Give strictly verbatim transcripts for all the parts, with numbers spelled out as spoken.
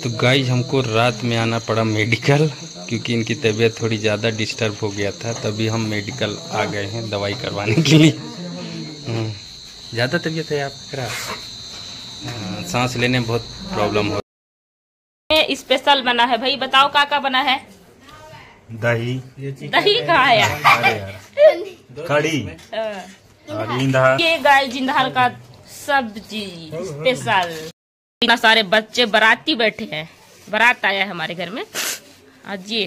तो गाइस हमको रात में आना पड़ा मेडिकल, क्योंकि इनकी तबीयत थोड़ी ज़्यादा डिस्टर्ब हो गया था। तभी हम मेडिकल आ गए हैं दवाई करवाने के लिए। ज़्यादा तबीयत है आपका, सांस लेने में बहुत प्रॉब्लम हो। स्पेशल बना है भाई, बताओ क्या क्या बना है? दही। दही कहाँ है यार? अरे यार कड़ी और इंधा। ये गाय जिंदाल का सब्जी स्पेशल। इतना सारे बच्चे बाराती बैठे हैं, बारात आया है हमारे घर में आज। ये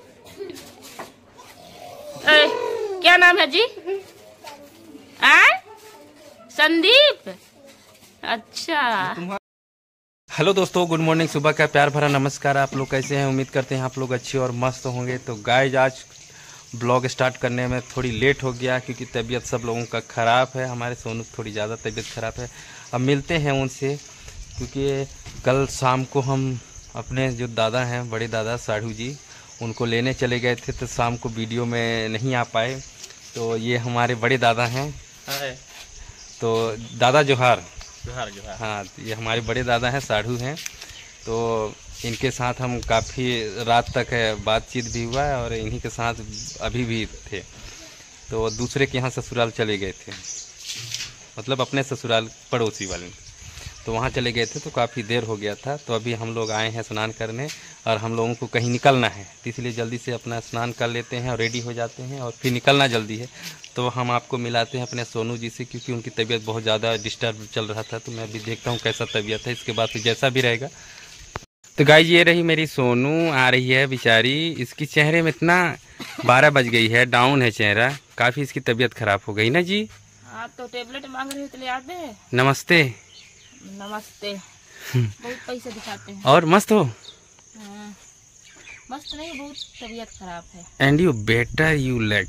ए, क्या नाम है जी? आ? संदीप। अच्छा। हेलो दोस्तों, गुड मॉर्निंग, सुबह का प्यार भरा नमस्कार। आप लोग कैसे हैं? उम्मीद करते हैं आप लोग अच्छे और मस्त होंगे। तो गाइस आज ब्लॉग स्टार्ट करने में थोड़ी लेट हो गया, क्योंकि तबीयत सब लोगों का ख़राब है। हमारे सोनू थोड़ी ज़्यादा तबीयत ख़राब है। अब मिलते हैं उनसे, क्योंकि कल शाम को हम अपने जो दादा हैं, बड़े दादा साढ़ू जी, उनको लेने चले गए थे। तो शाम को वीडियो में नहीं आ पाए। तो ये हमारे बड़े दादा हैं। तो दादा जोहार। जोहार जोहार। हाँ, ये हमारे बड़े दादा हैं, साढ़ू हैं। तो इनके साथ हम काफ़ी रात तक बातचीत भी हुआ है, और इन्हीं के साथ अभी भी थे। तो दूसरे के यहाँ ससुराल चले गए थे, मतलब अपने ससुराल पड़ोसी वाले, तो वहाँ चले गए थे। तो काफ़ी देर हो गया था। तो अभी हम लोग आए हैं स्नान करने, और हम लोगों को कहीं निकलना है, तो इसलिए जल्दी से अपना स्नान कर लेते हैं और रेडी हो जाते हैं, और फिर निकलना जल्दी है। तो हम आपको मिलाते हैं अपने सोनू जी से, क्योंकि उनकी तबीयत बहुत ज़्यादा डिस्टर्ब चल रहा था। तो मैं अभी देखता हूँ कैसा तबीयत है, इसके बाद फिर जैसा भी रहेगा। तो गाइस ये रही मेरी सोनू, आ रही है बेचारी। इसकी चेहरे में इतना बारह बज गई है, डाउन है चेहरा, काफ़ी इसकी तबीयत खराब हो गई ना जी। आप तो टेबलेट मांग रहे थे, याद है? नमस्ते। नमस्ते। बहुत पैसे दिखाते हैं। और मस्त हो? हाँ, मस्त नहीं, बहुत तबीयत खराब है। And you better you late.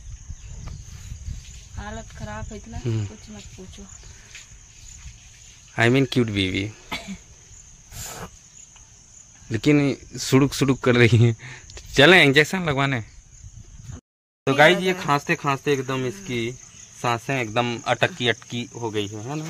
हालत खराब है इतना, कुछ मत पूछो। आई मीन क्यूट बीवी। लेकिन सुड़ुक सुड़ुक कर रही है। चलें इंजेक्शन लगवाने। तो गाइस ये खांसते खांसते एकदम इसकी सांसें एकदम अटकी अटकी हो गई है, है ना?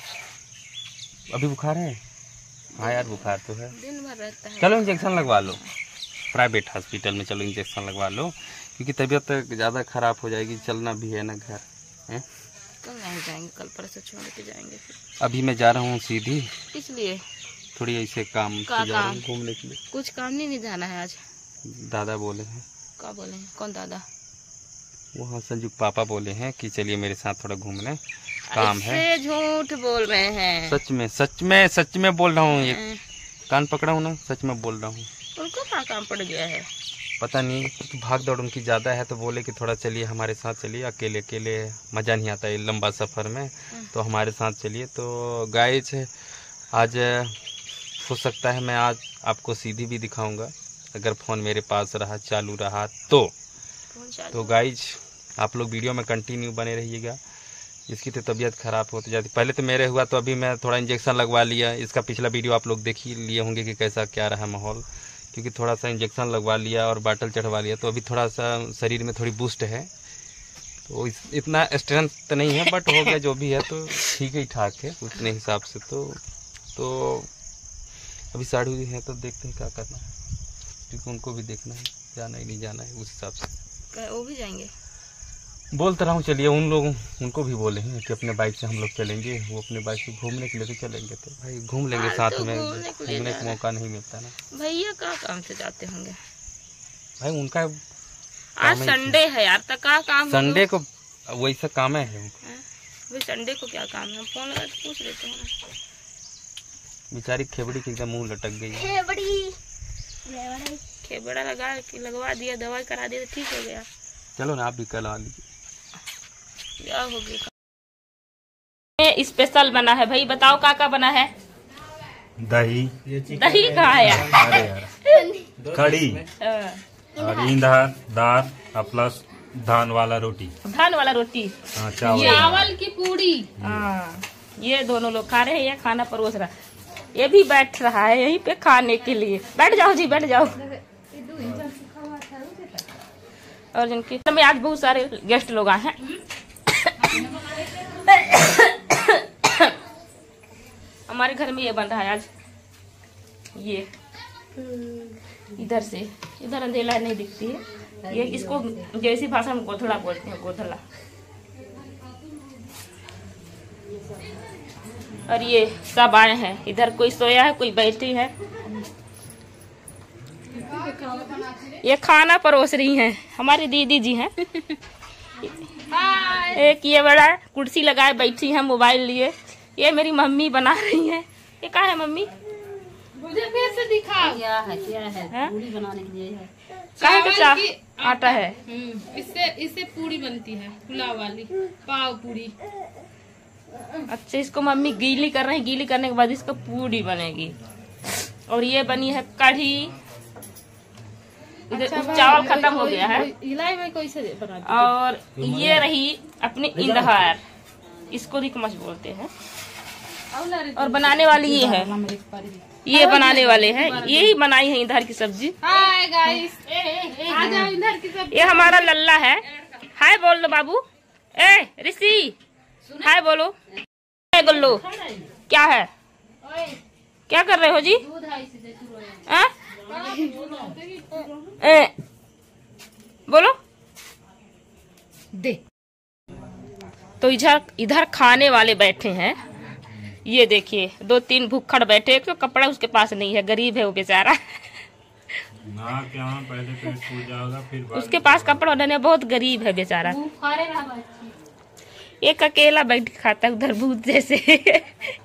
अभी बुखार है? हाँ यार बुखार तो है, दिन भर रहता है। चलो इंजेक्शन लगवा लो, प्राइवेट हॉस्पिटल में चलो इंजेक्शन लगवा लो, क्योंकि तबीयत ज़्यादा ख़राब हो जाएगी। चलना भी है ना घर है? कल नहीं जाएंगे, कल परसों छोड़ के जाएंगे फिर। अभी मैं जा रहा हूँ सीधी, इसलिए थोड़ी ऐसे काम का जा रहा हूँ घूमने के लिए। कुछ काम नहीं, नहीं जाना है आज? दादा बोले हैं। क्या बोले हैं? कौन दादा? वहाँ संजू पापा बोले हैं कि चलिए मेरे साथ थोड़ा घूमने, काम है। झूठ बोल रहे हैं। सच में सच में सच में बोल रहा हूँ, ये कान पकड़ा हूँ ना, सच में बोल रहा हूँ। उनको क्या काम पड़ गया है? पता नहीं, तो भाग दौड़ उनकी ज़्यादा है। तो बोले कि थोड़ा चलिए हमारे साथ चलिए, अकेले अकेले मज़ा नहीं आता है लंबा सफ़र में, तो हमारे साथ चलिए। तो गाइस आज हो सकता है मैं आज आपको सीधी भी दिखाऊंगा, अगर फ़ोन मेरे पास रहा, चालू रहा तो। तो गाइस आप लोग वीडियो में कंटिन्यू बने रहिएगा। इसकी तो तबीयत ख़राब होती जाती, पहले तो मेरे हुआ, तो अभी मैं थोड़ा इंजेक्शन लगवा लिया। इसका पिछला वीडियो आप लोग देख ही लिए होंगे कि कैसा क्या रहा माहौल, क्योंकि थोड़ा सा इंजेक्शन लगवा लिया और बाटल चढ़वा लिया। तो अभी थोड़ा सा शरीर में थोड़ी बूस्ट है, तो इस, इतना स्ट्रेंथ तो नहीं है, बट हो गया जो भी है, तो ठीक ही ठाक है उतने हिसाब से। तो तो अभी साढ़ू जी हैं, तो देखते हैं क्या करना है, क्योंकि उनको भी देखना है, जाना ही नहीं जाना है, उस हिसाब से। वो भी जाएंगे? बोलता रहा हूँ चलिए, उन लोगों उनको भी बोले हैं कि अपने बाइक से हम लोग चलेंगे। वो अपने बाइक से घूमने के लिए तो चलेंगे, तो भाई घूम लेंगे साथ में, घूमने का मौका नहीं मिलता ना। भैया क्या काम से जाते होंगे भाई? उनका आज संडे है यार, तो क्या काम? संडे को वैसा काम है भाई, संडे को क्या काम है? फोन लगा के पूछ लेते हैं। बेचारी खेबड़ी की एकदम मुंह लटक गई है। खेबड़ी खेबड़ा लगा के लगवा दिया, दवाई करा दिया, तो ठीक हो गया। चलो ना आप भी कल आ लीजिए। क्या हो गया? स्पेशल बना है भाई, बताओ क्या क्या बना है? दही। दही कहाँ है यार? अरे यार कड़ी और इंधा दाल और प्लस धान वाला रोटी। धान वाला रोटी? हाँ, चावल चावल की पूड़ी। हाँ, ये दोनों लोग खा रहे हैं, ये खाना परोस रहा, ये भी बैठ रहा है यहीं पे खाने के लिए। बैठ जाओ जी, बैठ जाओ। और जिनकी में आज बहुत सारे गेस्ट लोग आए हैं। हमारे घर में ये बन रहा है आज, ये इधर से इधर अंधेला नहीं दिखती है। ये इसको जैसी भाषा में गोधड़ा बोलते हैं, गोधड़ा। और ये सब आए हैं, इधर कोई सोया है, कोई बैठी है। ये खाना परोस रही हैं, हमारी दीदी जी हैं। एक ये बड़ा कुर्सी लगाए बैठी है, मोबाइल लिए। ये मेरी मम्मी बना रही है। ये क्या है मम्मी? मुझे फिर से दिखा। क्या है क्या है? है? पूरी बनाने के लिए है। कहाँ का चा आटा है? इससे इससे पूरी बनती है, पुलाव वाली पाव पूरी। अच्छा, इसको मम्मी गीली कर रहे हैं, गीली करने के बाद इसका पूरी बनेगी। और ये बनी है कढ़ी। अच्छा, चावल खत्म हो गया है। इलाई में कोई से बना। और ये रही अपनी इंदहार, इसको दिकमच बोलते हैं। और बनाने वाली ये है, ये बनाने वाले हैं, यही बनाई है इंदहार की सब्जी। हाय गाइस, आ जाओ इंदहार की सब्जी। ये हमारा लल्ला है। हाय बोल दो बाबू। ए ऋषि हाय बोलो। ए गुल्लू क्या है, क्या कर रहे हो जी? आ? ए, बोलो दे। तो इधर इधर खाने वाले बैठे हैं। ये देखिए दो तीन भुक्खड़ बैठे, एक तो कपड़ा उसके पास नहीं है, गरीब है वो बेचारा। ना क्या पहले पेट फूल जाएगा फिर उसके पास कपड़ा नहीं, बहुत गरीब है बेचारा। एक अकेला बैठ के खाता है उधर भूत जैसे।